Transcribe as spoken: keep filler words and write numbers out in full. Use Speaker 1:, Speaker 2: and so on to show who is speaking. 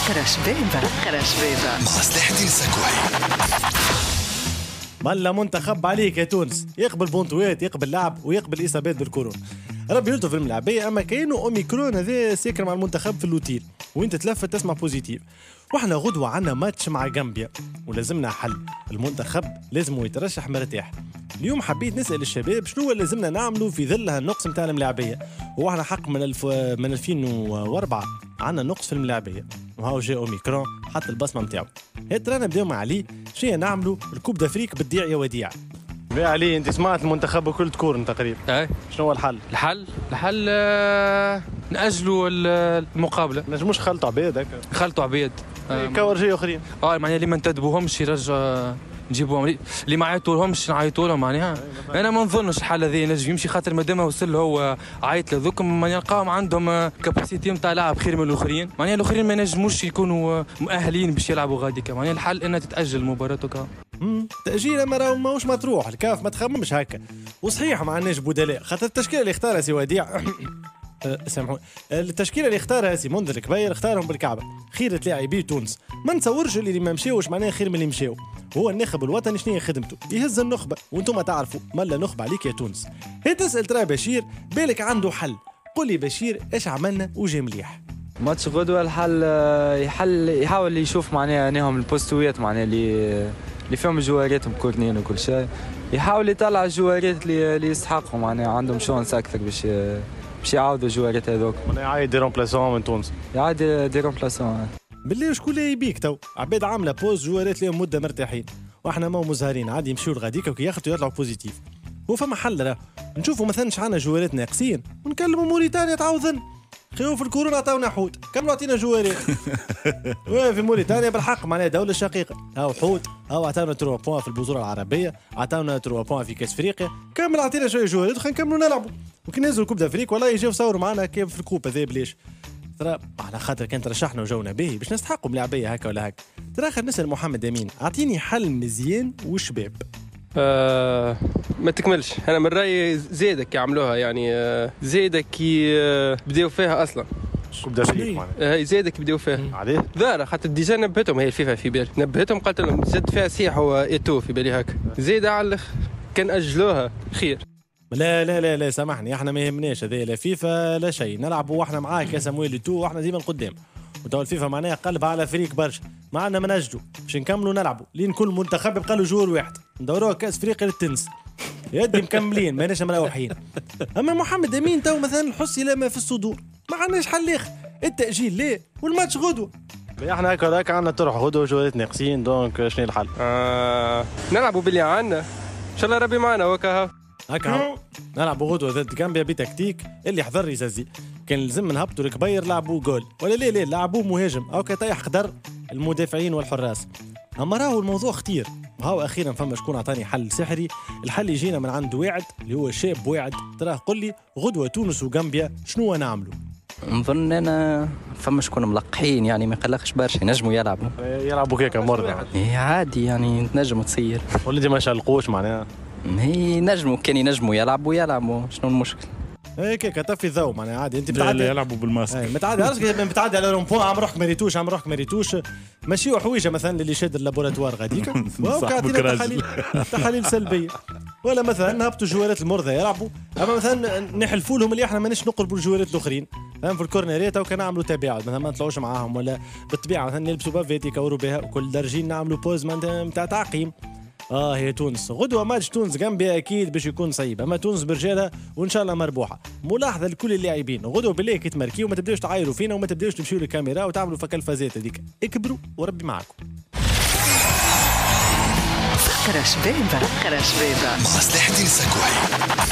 Speaker 1: فقرة شبيبة فقرة شبيبة
Speaker 2: مصلحة السكوي.
Speaker 3: ملا منتخب عليك يا تونس، يقبل بونطوات، يقبل لعب ويقبل إصابات بالكورونا. ربي يلطف في الملاعبية، أما كاينو أوميكرون هذا سيكر مع المنتخب في اللوتيل وانت تلفت تسمع بوزيتيف. واحنا غدوة عنا ماتش مع غامبيا ولازمنا حل. المنتخب لازم يترشح مرتاح. اليوم حبيت نسأل الشباب شنو لازمنا نعملوا في ظل هالنقص متاع الملاعبية. واحنا حق من الف من ألفين وأربعة عنا نقص في الملاعبية، وهاو جاء أوميكرون حط البصمة متاعو. هات رانا نبداو مع علي، شنو نعملوا الكوب دافريك بالديع يا وديع. يا علي انت سمعت المنتخب بكل تكورن تقريبا.
Speaker 4: اي
Speaker 3: شنو هو الحل؟
Speaker 4: الحل الحل آه نأجلوا المقابلة.
Speaker 3: نجموش خلطوا عباد هكا.
Speaker 4: خلطوا عباد
Speaker 3: آه كورجي اخرين.
Speaker 4: اه معناها اللي ما نتدبوهمش يرجع نجيبوهم، اللي ما عيطولهمش نعيطوا لهم. معناها انا ما نظنش الحل هذا ينجم يمشي، خاطر مادام وصل هو عيط لذوكم ما نلقاهم عندهم كاباسيتي نتاع لعب خير من الاخرين. معناها الاخرين ما ينجموش يكونوا مؤهلين باش يلعبوا غاديك. معناها الحل انها تتاجل المباراه وكا.
Speaker 3: امم تاجيل ما راهو ماهوش مطروح، الكاف ما تخممش هكا. وصحيح ما عندناش بدلاء، خاطر التشكيله اللي اختارها سي وديع سامحوني، التشكيله اللي اختارها سي منذر الكبير اختارهم بالكعبه. خيرة لاعبي تونس ما نتصورش اللي ما مشاوش معناه خير من اللي مشاو. هو الناخب الوطني شنو خدمته؟ يهز النخبه، وانتم تعرفوا ملا نخبه عليك يا تونس. هي تسال ترى بشير بالك عنده حل. قل لي بشير ايش عملنا وجا مليح؟
Speaker 5: ماتش غدوه الحل يحل يحاول يشوف معناها انهم البوستويات معناها اللي اللي فيهم جوارات مكورنين وكل شيء، يحاول يطلع الجوارات اللي, اللي يستحقوا معناها عندهم شانس اكثر باش باش يعاودوا الجوارات هذوك.
Speaker 3: معناها يعاود دي رومبلاسون من تونس.
Speaker 5: يعاود دي رومبلاسون.
Speaker 3: بالله شكون اللي يبيك تو؟ عباد عامله بوز جوارات لهم مده مرتاحين، واحنا ما مزهرين عادي يمشيو لغاديك وكي ياخذوا يطلعوا بوزيتيف. هو فما حل راه نشوفوا مثلا شحال جوارات ناقصين ونكلموا موريتانيا تعوضن. خيو في الكورونا عطاونا حوت، كم عطينا جوارات. في موريتانيا بالحق معناها دولة شقيقة، هاو حوت، هاو عطاونا ثلاثة بوان في البطولة العربية، عطاونا ثلاثة بوان في كأس افريقيا، كامل عطينا شوية جوارات وخلينا نكملوا نلعبوا. وكي ننزلوا كوب دافريك والله يجيو يصوروا معنا كيف في الكوب هذا بليش. ترى على خاطر كان ترشحنا وجونا باهي باش نستحقوا ملاعبية هكا ولا هكا. ترى خلينا نسأل محمد أمين، أعطيني حل مزيان وشباب.
Speaker 6: آه ما تكملش، انا من رايي زيدك يعملوها يعني آه زيدك آه بديو فيها اصلا
Speaker 3: كوب دافريك معناها.
Speaker 6: آه زيدك بديو فيها
Speaker 3: عليه
Speaker 6: ذا خاطر ديجا نبهتهم هي الفيفا في بالي، نبهتهم قالت لهم زاد فيها سيح وايتو في بالي هكا زيد على كان اجلوها خير.
Speaker 3: لا لا لا لا سامحني، احنا ما يهمناش هذا لا فيفا لا شيء، نلعبوا واحنا معاك يا سمويل تو واحنا ديما قدام. وتو الفيفا معناها قلبها على فريق برشا، معنا ما نجدوا باش نكملوا نلعبوا لين كل منتخب يبقى له جول واحد ندوروها كاس افريقيا للتنس. يدي مكملين ماناش مروحين. اما محمد امين تو مثلا الحسي لا ما في الصدور، ما عندناش حل اخر، التاجيل ليه والماتش غدوه. احنا هكا هكا عندنا طرح غدوه وجولات ناقصين، دونك شنو الحل؟
Speaker 6: آه نلعبوا باللي عندنا ان شاء الله ربي معنا وكا
Speaker 3: هكا نلعبوا غدوه ضد غامبيا بتكتيك اللي حضر يزازي. كان لازم نهبطوا الكبير لعبوا جول ولا ليه ليه لعبوا مهاجم او كطيح قدر المدافعين والحراس. اما راهو الموضوع خطير، وهاو اخيرا فما شكون عطاني حل سحري. الحل يجينا من عند واعد اللي هو شاب واعد. تراه قل لي غدوه تونس وغامبيا شنو نعملوا؟
Speaker 7: نظن انا فما شكون ملقحين يعني ما يقلقش برشا ينجموا يلعبوا
Speaker 3: يلعبوا كيكا مرضى
Speaker 7: عادي يعني تنجم تصير
Speaker 3: ولدي ما شلقوش معناها
Speaker 7: هي نجموا كان ينجموا يلعبوا يلعبوا شنو المشكل؟
Speaker 3: هيك كتفي الضوء معناها عادي. انت بتعدي
Speaker 8: يلعبوا بالماسك
Speaker 3: متعدي عرفت بتعدي على رومبوان عم روحك مريتوش عم روحك مريتوش ماشي حويجه مثلا اللي شاد اللابوراتوار غاديك وكاعطينا تحاليل تحاليل سلبيه. ولا مثلا نهبطوا جوارات المرضى يلعبوا، اما مثلا نحلفوا لهم اللي احنا ماناش نقربوا الجوارات الاخرين فهم في الكورنرات وكان نعملوا تباعد مثلا ما نطلعوش معاهم، ولا بالطبيعه مثلا نلبسوا بافيتي يكوروا بها وكل درجين نعملوا بوز نتاع تعقيم. اه هي تونس غدوه ماتش تونس غامبيا اكيد باش يكون صعيب، اما تونس برجالها وان شاء الله مربوحه. ملاحظه لكل اللاعبين غدوه بالله كي تمركيو ما تبداوش تعايروا فينا وما تبداوش تمشيو للكاميرا وتعملوا فك الفازات هذيك، اكبروا وربي معاكم.
Speaker 1: فقرة شبيبة فقرة شبيبة
Speaker 2: مصلحة السكوي.